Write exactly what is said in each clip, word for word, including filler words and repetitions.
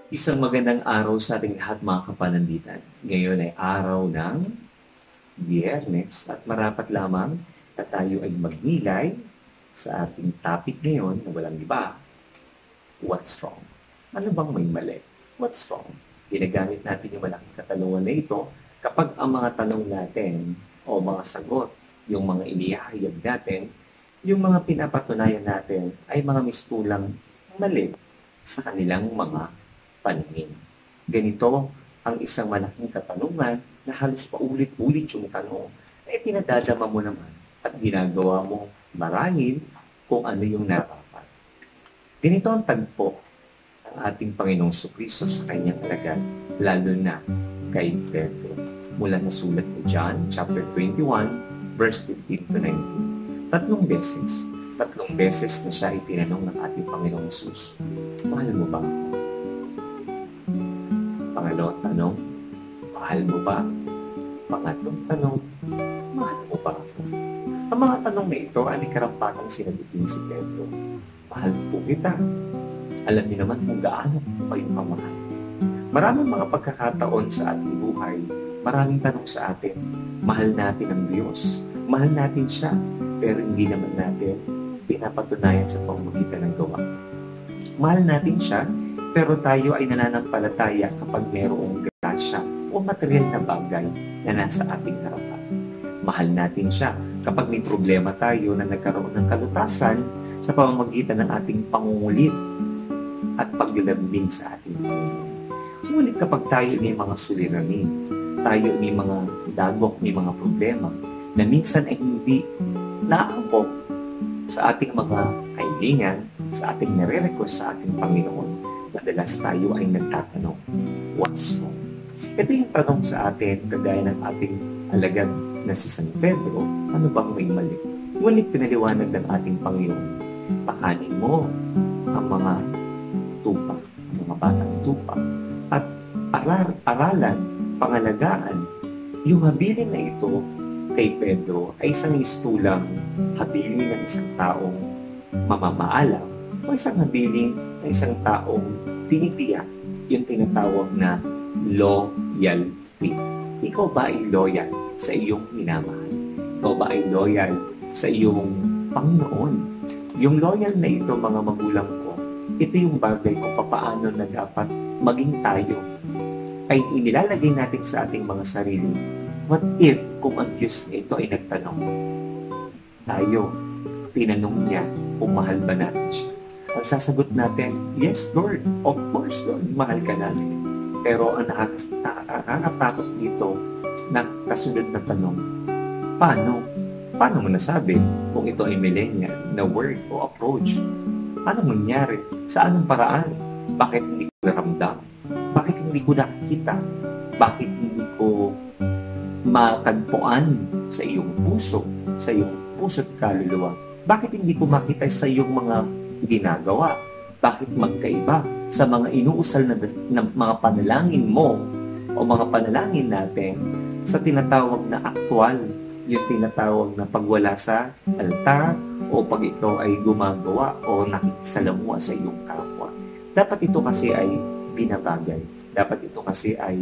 Isang magandang araw sa ating lahat mga kapananditan. Ngayon ay araw ng Biyernes at marapat lamang na tayo ay magnilay sa ating topic ngayon na walang iba, what's wrong? Ano bang may mali? What's wrong? Ginagamit natin yung malaking katanungan na ito kapag ang mga tanong natin o mga sagot, yung mga inihahayag natin, yung mga pinapatunayan natin ay mga mistulang mali sa kanilang mga paningin. Ganito ang isang malaking katanungan na halos paulit-ulit yung tanong ay pinadadama mo naman at ginagawa mo marahil kung ano yung narapat. Ganito ang tagpo ng ating Panginoong Jesucristo sa kanyang alagad, lalo na kay Pedro. Mula sa sulat ni John, chapter twenty-one, verse fifteen to nineteen. Tatlong beses, tatlong beses na siya itinanong ng ating Panginoong Jesus, mahal mo ba ako? Pangalawang tanong, mahal mo ba? Pangatlong tanong, mahal mo ba ako? Ang mga tanong na ito ay karampatang sinagutin si Pedro. Mahal po kita. Alam niyo naman kung gaano po kayong pamahal. Maraming mga pagkakataon sa ating buhay, maraming tanong sa atin. Mahal natin ang Diyos. Mahal natin siya. Pero hindi naman natin pinapatunayan sa pamamagitan ng gawa. Mahal natin siya, pero tayo ay nananampalataya kapag mayroong grasya o material na bagay na nasa ating harapan. Mahal natin siya kapag may problema tayo na nagkaroon ng kalutasan sa pamamagitan ng ating pangungulit at paglalambing sa ating Panginoon. Sulit kapag tayo may mga suliranin, tayo may mga dagok, may mga problema na minsan ay hindi naangkop sa ating mga kailangan, sa ating nare-request sa ating Panginoon. Madalas tayo ay nagtatanong, what's wrong? Ito yung tanong sa atin, kagaya ng ating alagad na si San Pedro, ano bang may mali? Ngunit pinaliwanag ng ating Panginoon, pakanin mo ang mga tupa, ang mga batang tupa, at aral, aralan, pangalagaan, yung habilin na ito kay Pedro ay isang istulang habilin ng isang taong mamamaalam o isang habilin ng isang taong tinitiyak yung tinatawag na loyalty. Ikaw ba ay loyal sa iyong minamahal? Ikaw ba ay loyal sa iyong Panginoon? Yung loyal na ito, mga magulang ko, ito yung bagay kung papaano na dapat maging tayo ay inilalagay natin sa ating mga sarili. What if kung ang Diyos na ito ay nagtanong? Tayo, tinanong niya kung mahal ba natin siya. Ang sasagot natin, yes Lord, of course Lord, mahal ka namin. Pero ang nakakatakot dito na kasunod na tanong, paano? Paano mo nasabi kung ito ay millennial na word o approach? Paano mangyari? Sa anong paraan? Bakit hindi ko naramdam? Bakit hindi ko nakikita? Bakit hindi ko matagpuan sa iyong puso, sa iyong puso't kaluluwa? Bakit hindi ko makita sa iyong mga ginagawa? Bakit magkaiba sa mga inuusal na, na mga panalangin mo o mga panalangin natin sa tinatawag na aktwal, yung tinatawag na pagwala sa altar o pag ikaw ay gumagawa o nakikisalamuha sa iyong kapwa? Dapat ito kasi ay binabagay. Dapat ito kasi ay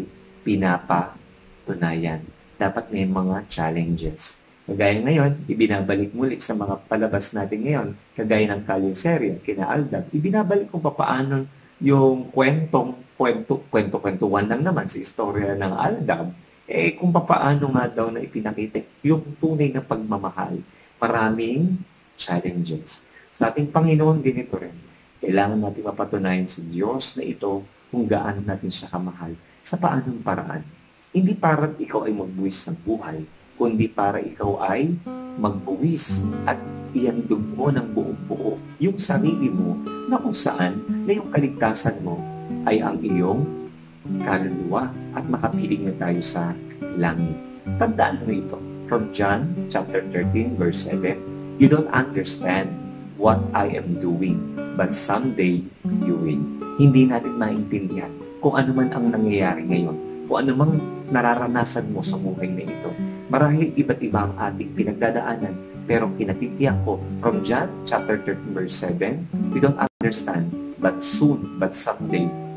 pinapatunayan. Dapat may mga challenges. Kagaya ngayon, ibinabalik muli sa mga palabas natin ngayon, kagaya ng Kalenserya, kina Aldab, ibinabalik kung paano yung kwentong, kwento, kwento-kwentuhan lang naman sa istorya ng Aldab, eh kung paano nga daw na ipinakita yung tunay na pagmamahal. Maraming challenges. Sa ating Panginoon, ganito rin. Kailangan natin mapatunayan si Diyos na ito kung gaano natin siya kamahal. Sa paanong paraan? Hindi para ikaw ay magbuwis ng buhay, kundi para ikaw ay magbuwis at ihandog mo ng buong buo yung sarili mo na kung saan na yung kaligtasan mo ay ang iyong kaluluwa at makapiling na tayo sa langit. Tandaan mo ito. From John chapter thirteen verse seven, you don't understand what I am doing, but someday you will. Hindi natin maintindihan kung ano man ang nangyayari ngayon, kung ano mang nararanasan mo sa buhay na ito. Marahil iba't iba ang ating pinagdadaanan, pero kinatitiyak ko from John chapter thirteen verse seven, we don't understand, but soon, but someday,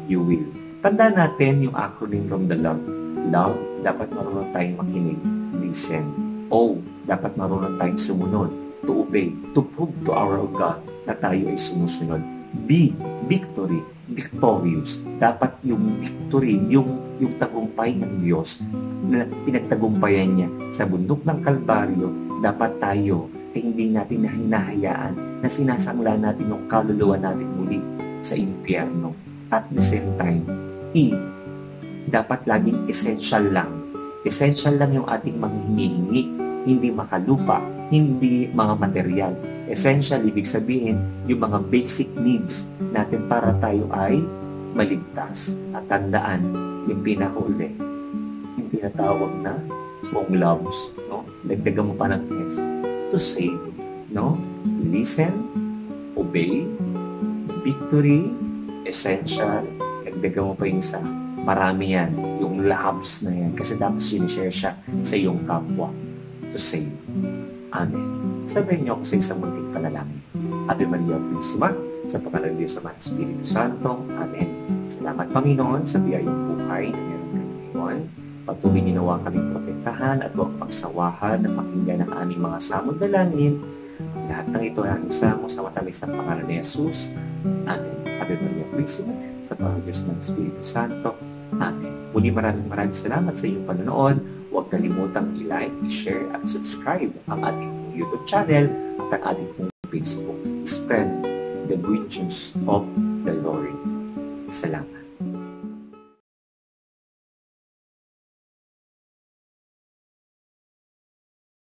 you will. Tandaan natin yung acronym from the love. Love, dapat marunong tayong makinig. Listen. O, dapat marunong tayong sumunod. To obey. To prove to our God na tayo ay sumusunod. B, victory. Victorious. Dapat yung victory, yung, yung tagumpay ng Diyos na pinagtagumpayan niya sa bundok ng Kalbaryo, dapat tayo ay hindi natin na hinahayaan na sinasangla natin yung kaluluwa natin muli sa impyerno. At the same time, E, dapat laging essential lang. Essential lang yung ating mga hinihingi, hindi makalupa, hindi mga material. Essential, ibig sabihin, yung mga basic needs natin para tayo ay maligtas. At tandaan, yung pinakauli, yung tinatawag na kung loves, no? Dagdagan mo pa ng S, to save, no? Listen, obey, victory, essential, dagdagan mo pa yung isa. Marami yan, yung loves na yan, kasi dapat sinishare siya sa iyong kapwa, to save. Amen. Sabihin niyo ako sa isang munting panalangin. Ave Maria Purísima, sa pangalan ng Diyos Ama at Espiritu Santo. Amen. Salamat, Panginoon, sa biyayang buhay na meron kami ngayon. Patuloy niyo nawa kaming protektahan at huwag pagsawahan na pakinggan ang aming mga samod dalangin. Lahat ng ito ay aming samo sa matamis ng pangalan ni Jesus. Amen. Ave Maria Purísima, sa pangalan ng Diyos Ama at Espiritu Santo. Amen. Muli maraming maraming salamat sa iyong panonood. Huwag kalimutang i-like, i-share at subscribe ang ating YouTube channel at ang ating Facebook. Spread the good news of the Lord. Salamat.